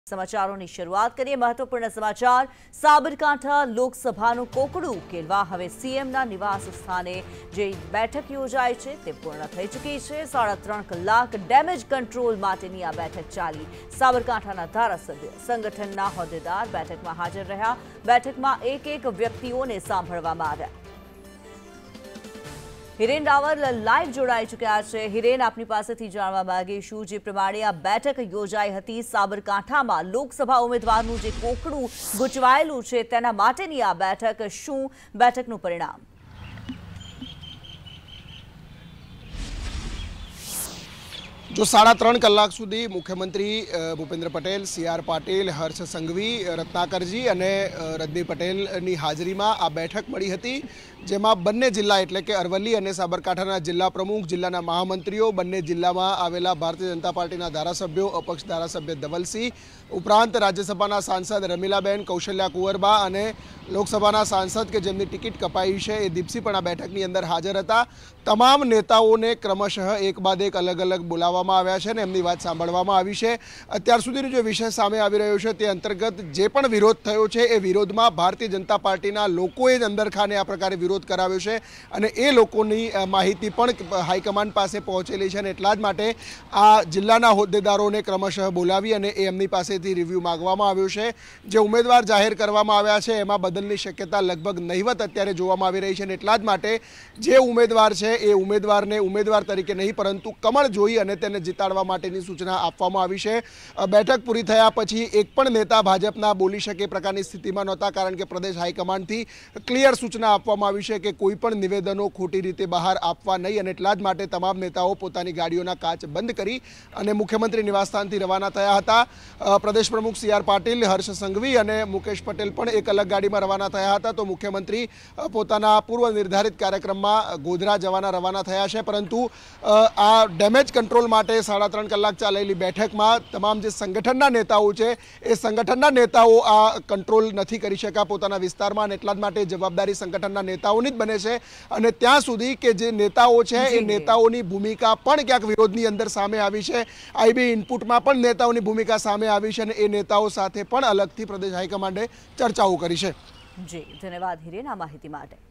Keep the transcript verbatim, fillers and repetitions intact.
સમાચારોની શરૂઆત કરીએ। મહત્વપૂર્ણ સમાચાર। સાબરકાંઠા લોકસભાનું કોકડું ઉકેલવા હવે સીએમના નિવાસ સ્થાને જે બેઠક યોજાઈ છે તે પૂર્ણ થઈ ચૂકી છે। સાડા ત્રણ કલાક ડેમેજ કંટ્રોલ માટેની આ બેઠક ચાલી। સાબરકાંઠાના ધારાસભ્ય, સંગઠનના હોદ્દેદાર બેઠકમાં હાજર રહ્યા। બેઠકમાં એક એક વ્યક્તિઓને સાંભળવામાં આવ્યા। હિરેન રાવલ લાઈવ જોડાઈ ચૂક્યા છે। હિરેન, આપની પાસેથી જાણવા માંગીશું જે પ્રમાણે આ બેઠક યોજાઈ હતી સાબરકાંઠામાં લોકસભા ઉમેદવારનું જે કોકડું ગૂંચવાયેલું છે તેના માટેની આ બેઠક, શું બેઠકનું પરિણામ? जो साढ़ा त्रण कलाक सुधी मुख्यमंत्री भूपेन्द्र पटेल, सी आर पाटिल, हर्ष संघवी, रत्नाकरजी और रजनी पटेल हाजरी में आ बैठक मળી હતી। જેમાં બંને જિલ્લા એટલે કે અરવલ્લી અને સાબરકાંઠાના જિલ્લા પ્રમુખ, જિલ્લાના મહામંત્રીઓ, બંને જિલ્લામાં આવેલા ભારતીય જનતા પાર્ટીના ધારાસભ્યો, અપક્ષ ધારાસભ્ય ધવલસિંહ ઉપરાંત રાજ્યસભાના સાંસદ રમીલાબેન, કૌશલ્યા કુંવરબા અને લોકસભાના સાંસદ કે જેમની ટિકિટ કપાઈ છે એ દીપસિંહ પણ આ બેઠકની અંદર હાજર હતા। તમામ નેતાઓને ક્રમશઃ એક બાદ એક અલગ અલગ બોલાવવામાં આવ્યા છે અને એમની વાત સાંભળવામાં આવી છે। અત્યાર સુધીનો જે વિષય સામે આવી રહ્યો છે તે અંતર્ગત જે પણ વિરોધ થયો છે એ વિરોધમાં ભારતીય જનતા પાર્ટીના લોકોએ જ અંદરખાને આ પ્રકારે વિરોધ કરાવ્યો છે અને એ લોકોની માહિતી પણ હાઈકમાન્ડ પાસે પહોંચેલી છે અને એટલા જ માટે આ જિલ્લાના હોદ્દેદારોને ક્રમશઃ બોલાવી અને એ એમની પાસેથી રિવ્યૂ માંગવામાં આવ્યો છે। જે ઉમેદવાર જાહેર કરવામાં આવ્યા છે એમાં બદલની શક્યતા લગભગ નહીવત અત્યારે જોવામાં આવી રહી છે અને એટલા જ માટે જે ઉમેદવાર છે એ ઉમેદવારને ઉમેદવાર તરીકે નહીં પરંતુ કમળ જોઈ અને તેને જીતાડવા માટેની સૂચના આપવામાં આવી છે। બેઠક પૂરી થયા પછી એક પણ નેતા ભાજપના બોલી શકે પ્રકારની સ્થિતિમાં નહોતા, કારણ કે પ્રદેશ હાઈકમાન્ડથી ક્લિયર સૂચના આપવામાં આવી છે કે કોઈ પણ નિવેદનો ખોટી રીતે બહાર આપવા નહીં અને એટલા જ માટે તમામ નેતાઓ પોતાની ગાડીઓના કાચ બંધ કરી અને મુખ્યમંત્રી નિવાસસ્થાનથી રવાના થયા હતા। પ્રદેશ પ્રમુખ સી આર પાટિલ, હર્ષ સંઘવી અને મુકેશ પટેલ પણ એક અલગ ગાડીમાં રવાના થયા હતા। તો મુખ્યમંત્રી પોતાના પૂર્વ નિર્ધારિત કાર્યક્રમમાં ગોધરા જવાના રવાના થયા છે, પરંતુ આ ડેમેજ કંટ્રોલ માટે સાડા ત્રણ કલાક ચાલેલી બેઠકમાં તમામ જે સંગઠનના નેતાઓ છે એ સંગઠનના નેતાઓ આ કંટ્રોલ નથી કરી શક્યા પોતાના વિસ્તારમાં અને એટલા જ માટે જવાબદારી સંગઠનના નેતાઓની જ બને છે અને ત્યાં સુધી કે જે નેતાઓ છે એ નેતાઓની ભૂમિકા પણ ક્યાંક વિરોધની અંદર સામે આવી છે। આઈબી ઇનપુટમાં પણ નેતાઓની ભૂમિકા સામે આવી છે અને એ નેતાઓ સાથે પણ અલગથી પ્રદેશ હાઈકમાન્ડે ચર્ચાઓ કરી છે। જી, ધન્યવાદ હિરેન આ માહિતી માટે।